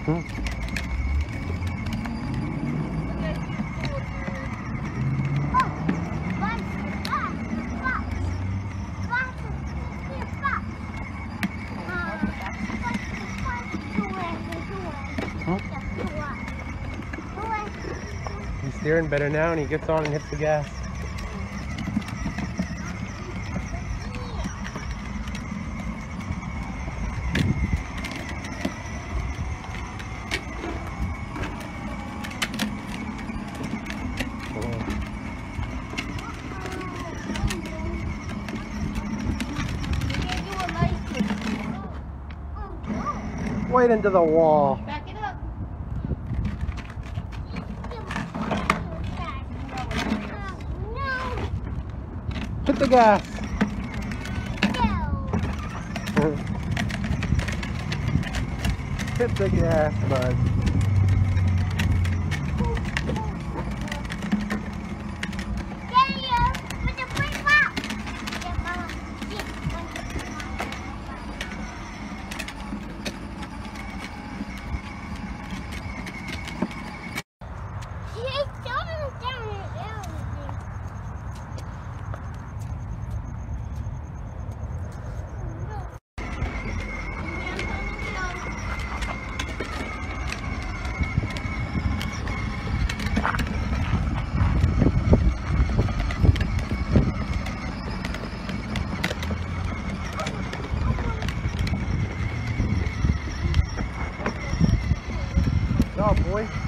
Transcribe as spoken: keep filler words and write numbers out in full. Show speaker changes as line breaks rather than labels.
Hmm. He's steering better now, and he gets on and hits the gas. Right into the wall.
Back it up.
Hit the gas. Hit the gas, bud. Good job, boy.